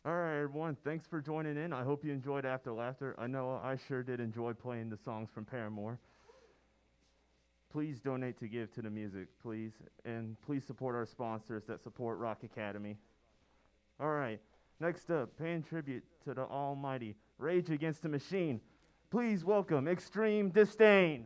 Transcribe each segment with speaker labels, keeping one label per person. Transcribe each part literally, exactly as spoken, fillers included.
Speaker 1: All right, everyone. Thanks for joining in. I hope you enjoyed After Laughter. I know I sure did enjoy playing the songs from Paramore. Please donate to give to the music, please. And please support our sponsors that support Rock Academy. All right. Next up, paying tribute to the almighty Rage Against the Machine. Please welcome Extreme Disdain.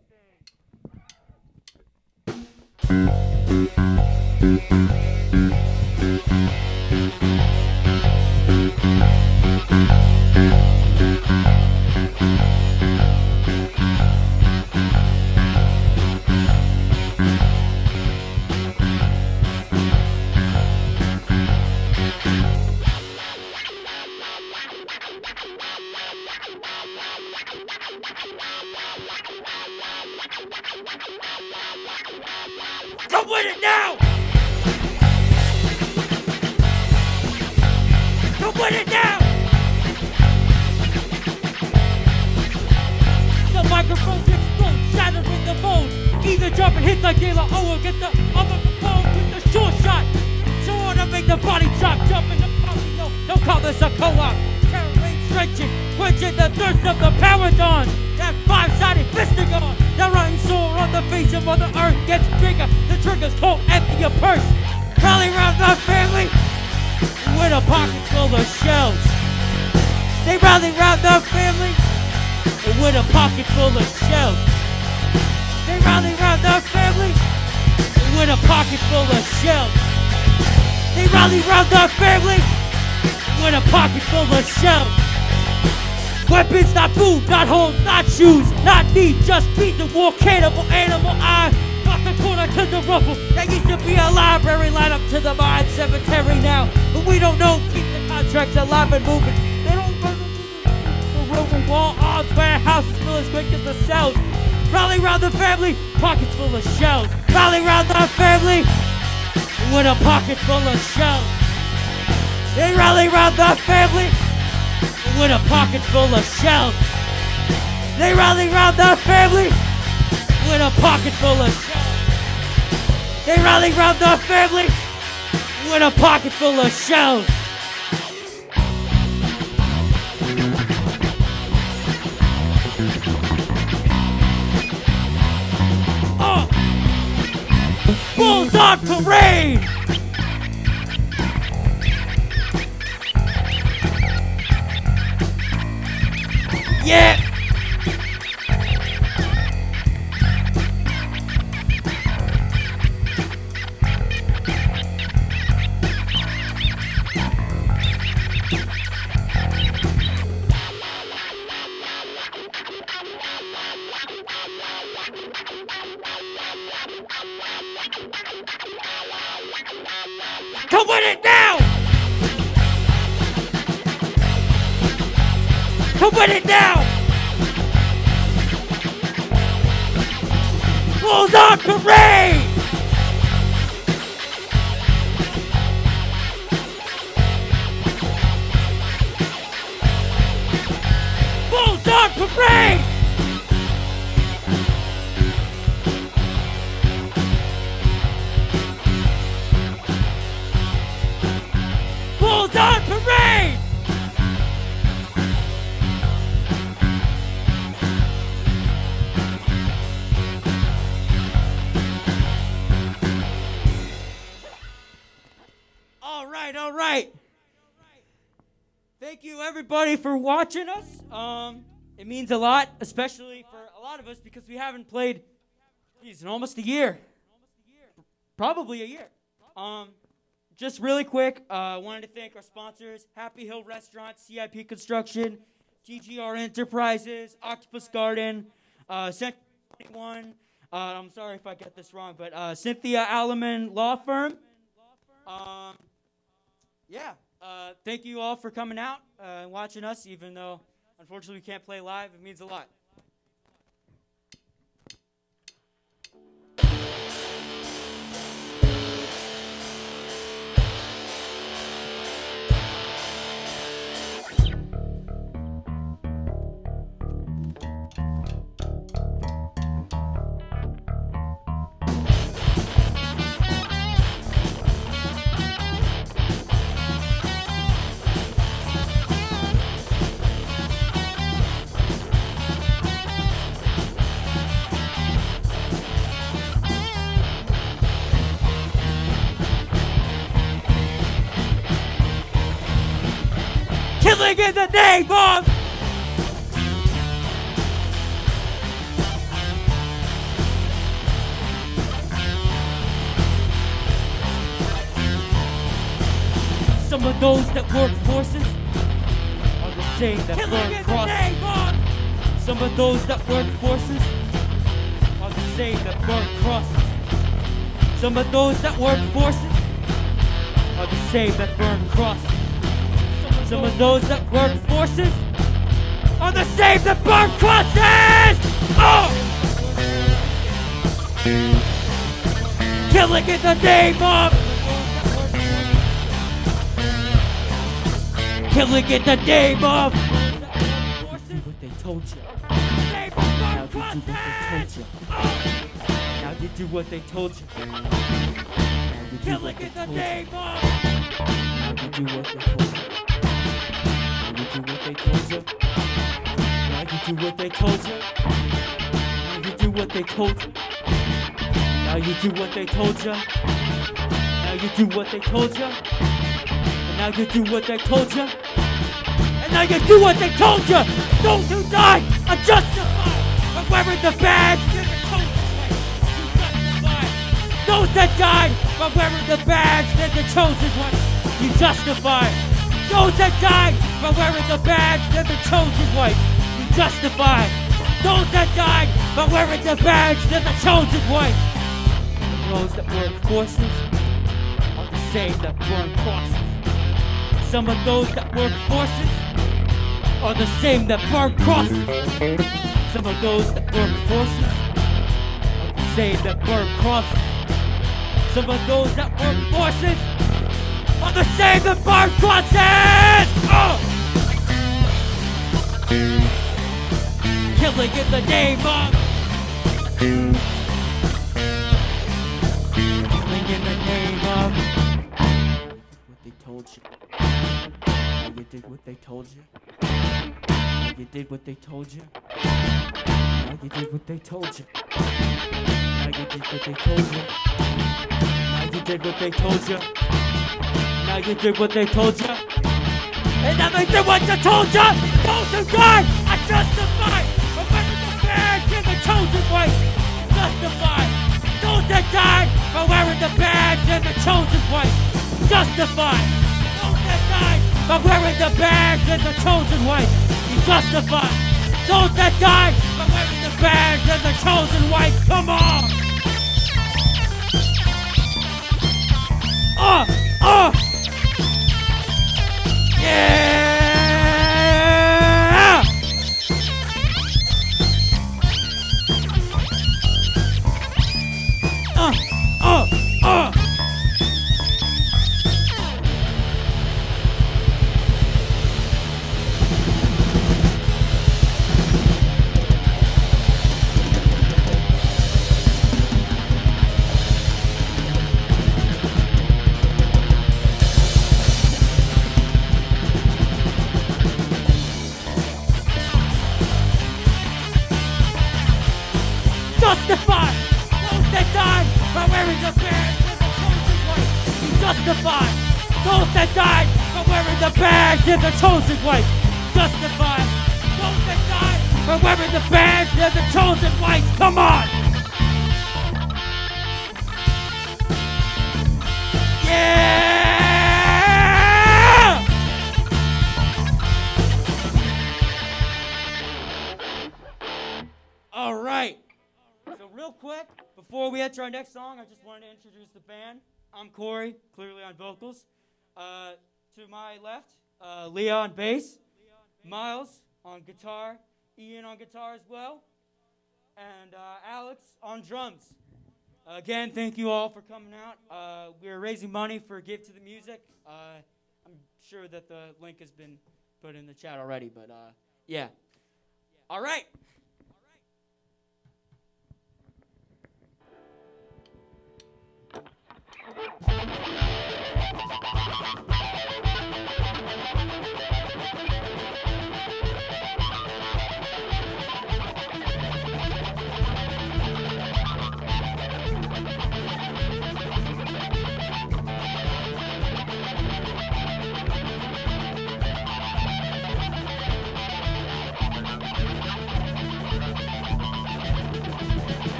Speaker 2: Come with it now! Come with it now! The microphone explodes, shattering the bones. Either dropping hits like De La O or get the other phone with the short shot. Sure to make the body drop, jump in the posse. No, don't call this a co-op. Terror rage stretching, quenching the thirst of the power dawn. That five-sided fisting on. That rotten sore on the face of Mother Earth gets bigger. The trigger's cold, empty your purse. Rally round the family with a pocket full of shells. They rally round the family with a pocket full of shells. They rally round the family with a pocket full of shells. They rally round the family with a pocket full of shells. Weapons, not food, not homes, not shoes, not need, just beat the war cannibal animal. I walk the corner to the rubble. That used to be a library, line up to the mine cemetery now. But we don't know, keep the contracts alive and moving. They don't run the room, wall, arms, warehouses, fill as quick as the cells. Rally round the family, pockets full of shells. Rally round the family with a pocket full of shells. They rally round the family with a pocket full of shells. They rally round the family with a pocket full of shells. They rally round the family with a pocket full of shells. Oh! Bulls on parade! Yeah! Come with it now! Come with it now! Bulls on parade! Bulls on parade! Bulls on parade! All right, all right. Thank you, everybody, for watching us. Um, it means a lot, especially for a lot of us, because we haven't played, geez, in almost a year. Probably a year. Um, just really quick, I uh, wanted to thank our sponsors, Happy Hill Restaurant, C I P Construction, T G R Enterprises, Octopus Garden, uh, Century twenty-one, uh, I'm sorry if I get this wrong, but uh, Cynthia Alleman Law Firm. Um, yeah, uh, thank you all for coming out uh, and watching us, even though, unfortunately, we can't play live. It means a lot. Killing in the name of. Some of those that work forces are the same that burn crosses. Some of those that work forces are the same that burn crosses. Some of those that work forces are the same that burn crosses. Some of those that work forces are the same that burn crosses! Oh! Killing in the name of. Killing in the name of. Do what they told you. Now you do what they told you. Now you do what they told you. Killing in the name of. Now you do what they told you. Now you do what they told you. Now you do what they told you. Now you do what they told you. Now you do what they told you. Now you do what they told you. And now you do what they told you. And now you do what they told you. Those who died are justified by wearing the badge in the chosen way. You justified. Those that died by wearing the badge in the chosen way. You justified. Those that died by wearing the badge in the chosen way. You justified. Those that died by wearing the badge in the chosen way. Those that work forces are the same that burn crosses. Some of those that work forces are the same that burn crosses. Some of those that work forces are the same that burn crosses. Some of those that work forces are the same that burn crosses! Oh! Killing in the name of. Killing in the name of. What they told you. Now you did what they told you. Now you did what they told you. Now you did what they told you. Now you did what they told you. Now you did what they told you. Now you did what they told you. And now they did what they told you. Those who died are justified. Remember the badge in the chosen way. Justified. Those that died by wearing the badge in the chosen way. Justified. Those that died by wearing the badge in the chosen way. You justified. Those that died by wearing the badge in the chosen way. Come on. Uh, uh. Yeah. Uh, uh, uh. Justified. Those that died by wearing the badge in the chosen way. You justified. Those that died by wearing the badge in the chosen way. Justified. Those that died by wearing the badge in the chosen way. Come on. Yeah. All right. So real quick, before we enter our next song, I just wanted to introduce the band. I'm Corey, clearly on vocals. Uh, to my left, uh, Leah on bass, Miles on guitar, Ian on guitar as well, and uh, Alex on drums. Uh, again, thank you all for coming out. Uh, we're raising money for Give to the Music. Uh, I'm sure that the link has been put in the chat already, but uh, yeah. All right.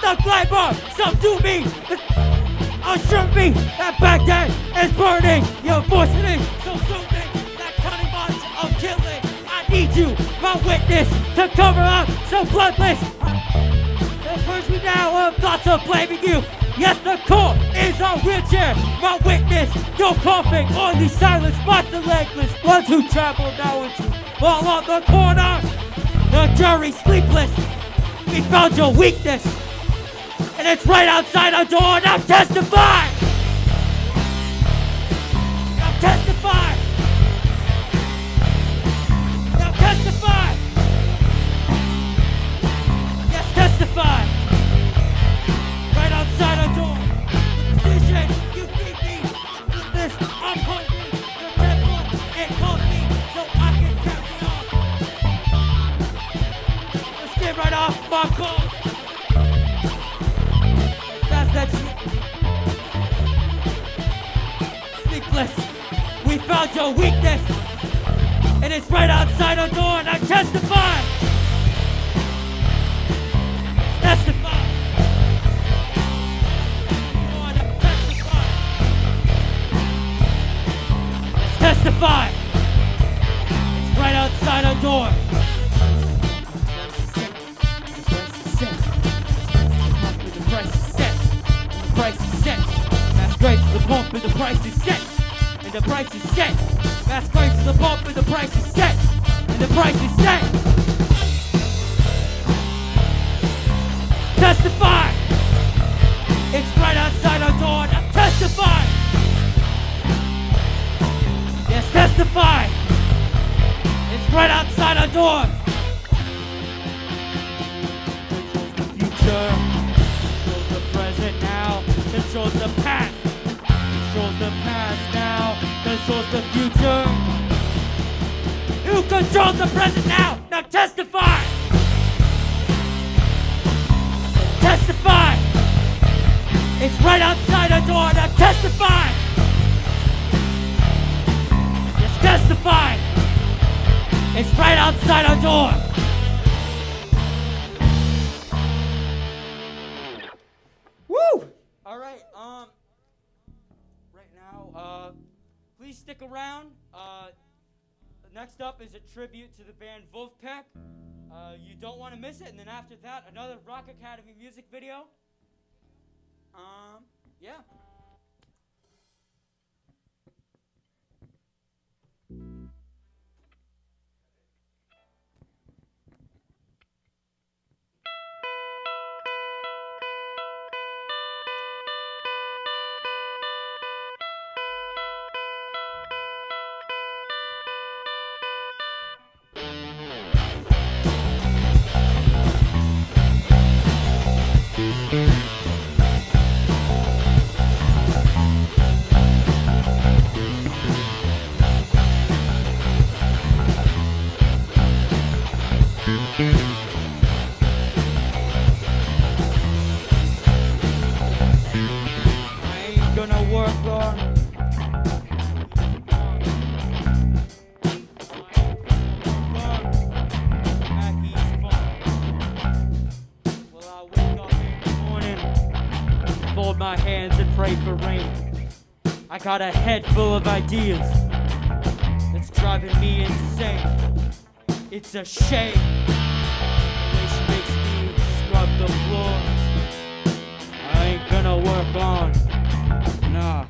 Speaker 2: the glamour subdue me. Assure me that Baghdad is burning. Your voice is so soothing. That cunning march of killing. I need you, my witness, to cover up so bloodless. Don't purge me now of thoughts of blaming you. Yes, the court is our wheelchair. My witness, your coughing on these silent spots, the legless ones who travel now into all on the corner. The jury sleepless. We found your weakness, and it's right outside our door. Now testify! Now testify! Now testify! Yes, testify! Right outside our door. With precision, you feed me. With this, I'm hungry. Your temple, it calls me so I can carry on. Let's get right off my bones. That sleepless, we found your weakness, and it's right outside our door, and I testify. Testify. Lord, I testify. Testify. It's right outside our door. Price is set. Masquerade to the pump and the price is set. And the price is set. Masquerade to the pump and the price is set. And the price is set. Testify. It's right outside our door. Now testify. Yes, testify. It's right outside our door. Controls the future. Controls the present now. Controls the past, controls the past now, controls the future. Who controls the present now? Now testify! Testify! It's right outside our door. Now testify! Yes, testify! It's right outside our door. Woo! All right, um, right now, uh, please stick around. Uh, next up is a tribute to the band Wolfpack. Uh, you don't want to miss it. And then after that, another Rock Academy music video. Um, yeah. My hands and pray for rain. I got a head full of ideas that's driving me insane. It's a shame the way she makes me scrub the floor. I ain't gonna work on, nah.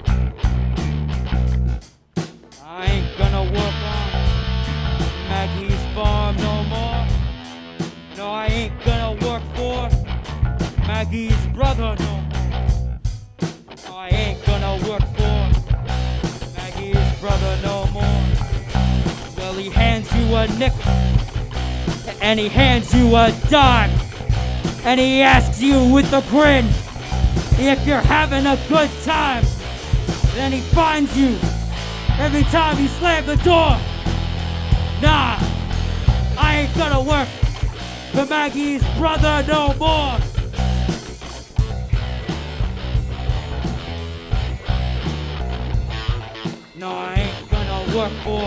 Speaker 2: I ain't gonna work on Maggie's farm no more. No, I ain't gonna work for Maggie's brother no more. I ain't gonna work for Maggie's brother no more. Well, he hands you a nickel, and he hands you a dime, and he asks you with a grin if you're having a good time. Then he finds you every time you slam the door. Nah, I ain't gonna work for Maggie's brother no more. No, I ain't gonna work for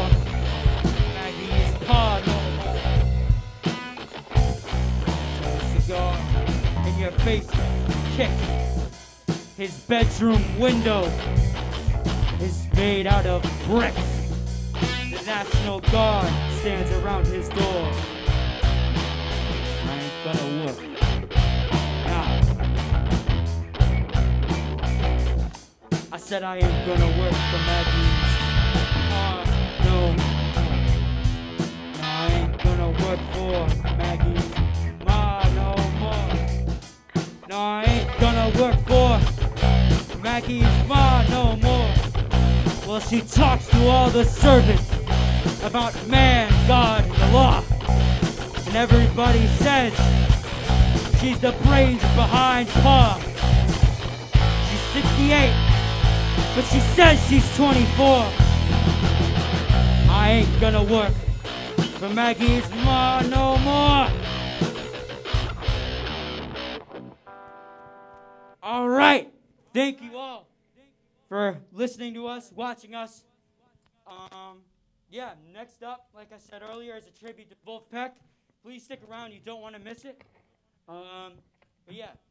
Speaker 2: Maggie's pa no more. A cigar in your face, kick. His bedroom window is made out of bricks. The National Guard stands around his door. I ain't gonna work. Nah. I said I ain't gonna work for Maggie's car, no. No, I ain't gonna work for Maggie's ma no more. No, I ain't gonna work for Maggie's ma no more. Well, she talks to all the servants about man, God, and the law. And everybody says she's the brains behind Pa. She's sixty-eight, but she says she's twenty-four. I ain't gonna work for Maggie's ma no more. All right, thank you all for listening to us, watching us. Um, yeah, next up, like I said earlier, is a tribute to Wolfpack. Please stick around, you don't want to miss it. Um, but yeah.